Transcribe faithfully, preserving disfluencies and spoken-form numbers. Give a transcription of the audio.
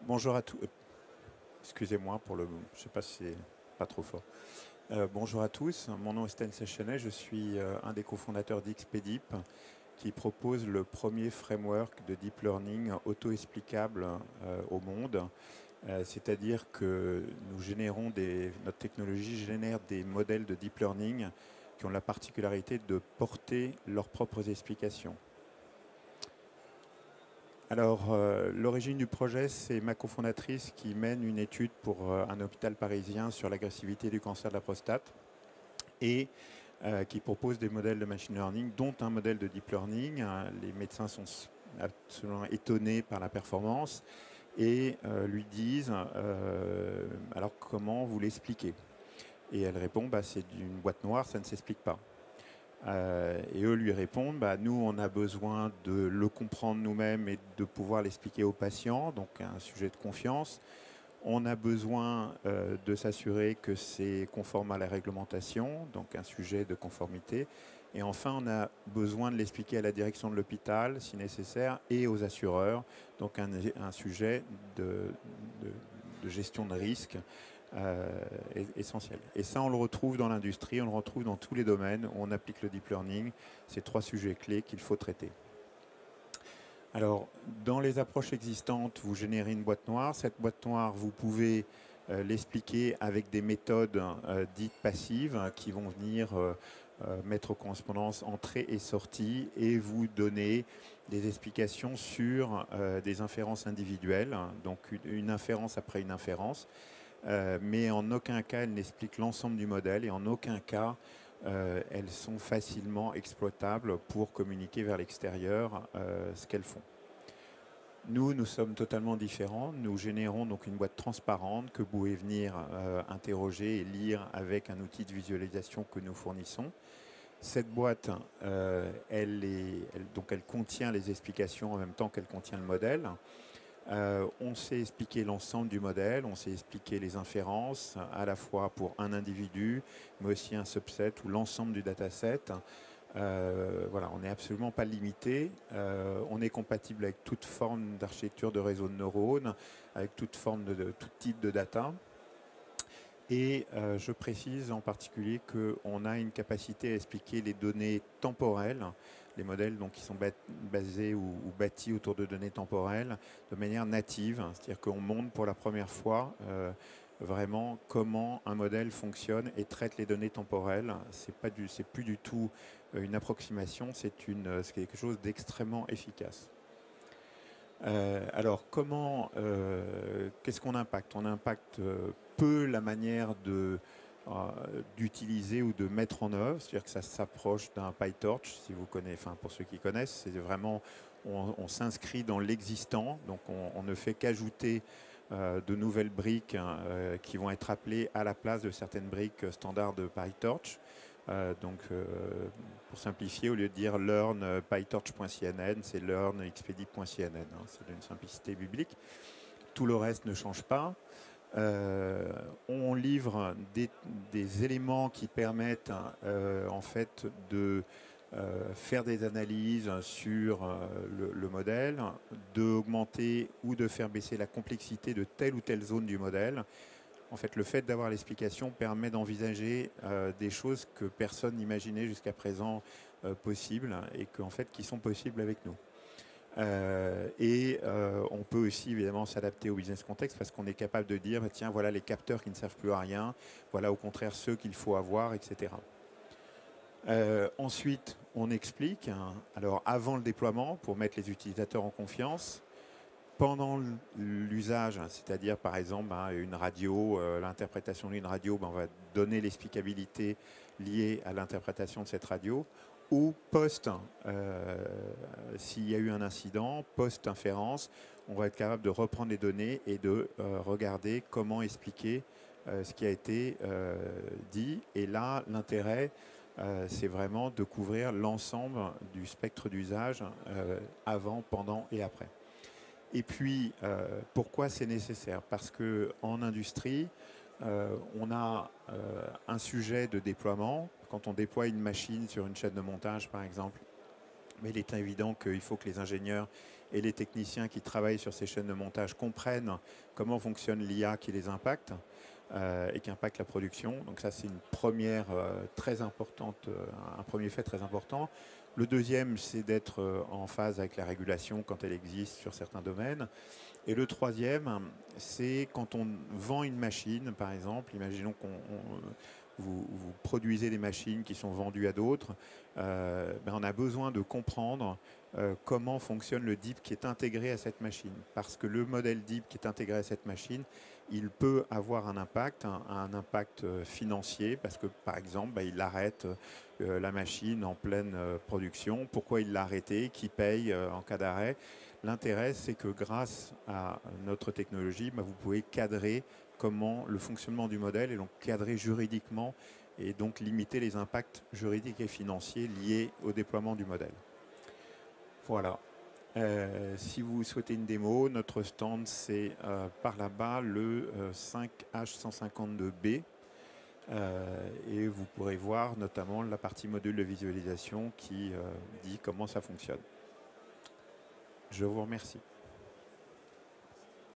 Bonjour à tous. Excusez-moi pour le. Je ne sais pas si c'est pas trop fort. Euh, bonjour à tous. Mon nom est Stan Sechenet. Je suis euh, un des cofondateurs d'XpDeep qui propose le premier framework de deep learning auto-explicable euh, au monde. Euh, C'est-à-dire que nous générons des, notre technologie génère des modèles de deep learning qui ont la particularité de porter leurs propres explications. Alors, euh, l'origine du projet, c'est ma cofondatrice qui mène une étude pour euh, un hôpital parisien sur l'agressivité du cancer de la prostate et euh, qui propose des modèles de machine learning, dont un modèle de deep learning. Euh, les médecins sont absolument étonnés par la performance et euh, lui disent euh, alors comment vous l'expliquez? Et elle répond bah, c'est d'une boîte noire, ça ne s'explique pas. Euh, et eux lui répondent, bah, nous on a besoin de le comprendre nous-mêmes et de pouvoir l'expliquer aux patients, donc un sujet de confiance. On a besoin euh, de s'assurer que c'est conforme à la réglementation, donc un sujet de conformité. Et enfin, on a besoin de l'expliquer à la direction de l'hôpital, si nécessaire, et aux assureurs, donc un, un sujet de, de, de gestion de risque euh, essentiel. Et ça, on le retrouve dans l'industrie, on le retrouve dans tous les domaines où on applique le deep learning. C'est trois sujets clés qu'il faut traiter. Alors, dans les approches existantes, vous générez une boîte noire. Cette boîte noire, vous pouvez euh, l'expliquer avec des méthodes euh, dites passives hein, qui vont venir euh, euh, mettre en correspondance entrée et sortie et vous donner des explications sur euh, des inférences individuelles, hein, donc une, une inférence après une inférence. Euh, mais en aucun cas elle n'explique l'ensemble du modèle et en aucun cas euh, elles sont facilement exploitables pour communiquer vers l'extérieur euh, ce qu'elles font. Nous, nous sommes totalement différents. Nous générons donc une boîte transparente que vous pouvez venir euh, interroger et lire avec un outil de visualisation que nous fournissons. Cette boîte, euh, elle, est, elle, donc elle contient les explications en même temps qu'elle contient le modèle. Euh, on sait expliquer l'ensemble du modèle, on sait expliquer les inférences, à la fois pour un individu, mais aussi un subset ou l'ensemble du dataset. Euh, voilà, on n'est absolument pas limité. Euh, on est compatible avec toute forme d'architecture de réseau de neurones, avec toute forme de, de tout type de data. Et euh, je précise en particulier qu'on a une capacité à expliquer les données temporelles, les modèles donc, qui sont basés ou, ou bâtis autour de données temporelles de manière native, c'est-à-dire qu'on montre pour la première fois euh, vraiment comment un modèle fonctionne et traite les données temporelles. C'est pas du, c'est plus du tout une approximation, c'est une, c'est quelque chose d'extrêmement efficace. Euh, alors, comment, euh, qu'est-ce qu'on impacte? On impacte euh, peu la manière de, euh, d'utiliser ou de mettre en œuvre, c'est-à-dire que ça s'approche d'un PyTorch, si vous connaissez, enfin pour ceux qui connaissent, c'est vraiment, on, on s'inscrit dans l'existant, donc on, on ne fait qu'ajouter euh, de nouvelles briques hein, euh, qui vont être appelées à la place de certaines briques standards de PyTorch. Euh, donc, euh, pour simplifier, au lieu de dire learn euh, pytorch.cnn, c'est learn xpdeep.cnn. Hein, c'est d'une simplicité biblique. Tout le reste ne change pas. Euh, on livre des, des, éléments qui permettent euh, en fait de euh, faire des analyses sur euh, le, le modèle, d'augmenter ou de faire baisser la complexité de telle ou telle zone du modèle. En fait, le fait d'avoir l'explication permet d'envisager euh, des choses que personne n'imaginait jusqu'à présent euh, possibles et que, en fait, qui sont possibles avec nous. Euh, et euh, on peut aussi évidemment s'adapter au business contexte parce qu'on est capable de dire tiens, voilà les capteurs qui ne servent plus à rien, voilà au contraire ceux qu'il faut avoir, et cetera. Euh, ensuite, on explique, hein, alors avant le déploiement, pour mettre les utilisateurs en confiance, pendant l'usage, c'est-à-dire par exemple hein, une radio, euh, l'interprétation d'une radio, ben, on va donner l'explicabilité liée à l'interprétation de cette radio, ou post, euh, s'il y a eu un incident, post-inférence, on va être capable de reprendre les données et de euh, regarder comment expliquer euh, ce qui a été euh, dit. Et là, l'intérêt, euh, c'est vraiment de couvrir l'ensemble du spectre d'usage euh, avant, pendant et après. Et puis, euh, pourquoi c'est nécessaire? Parce qu'en industrie, euh, on a euh, un sujet de déploiement. Quand on déploie une machine sur une chaîne de montage, par exemple, mais il est évident qu'il faut que les ingénieurs et les techniciens qui travaillent sur ces chaînes de montage comprennent comment fonctionne l'I A qui les impacte euh, et qui impacte la production. Donc ça, c'est une première euh, très importante, euh, un premier fait très important. Le deuxième, c'est d'être euh, en phase avec la régulation quand elle existe sur certains domaines. Et le troisième, c'est quand on vend une machine, par exemple, imaginons qu'on on, vous, vous produisez des machines qui sont vendues à d'autres, euh, ben on a besoin de comprendre euh, comment fonctionne le D I P qui est intégré à cette machine. Parce que le modèle D I P qui est intégré à cette machine, il peut avoir un impact, un, un impact financier, parce que par exemple, ben, il arrête euh, la machine en pleine euh, production. Pourquoi il l'a arrêté? Qui paye euh, en cas d'arrêt? L'intérêt, c'est que grâce à notre technologie, ben, vous pouvez cadrer comment le fonctionnement du modèle et donc cadrer juridiquement et donc limiter les impacts juridiques et financiers liés au déploiement du modèle. Voilà. Euh, si vous souhaitez une démo, notre stand c'est euh, par là-bas le euh, cinq H cent cinquante-deux B euh, et vous pourrez voir notamment la partie module de visualisation qui euh, dit comment ça fonctionne. Je vous remercie.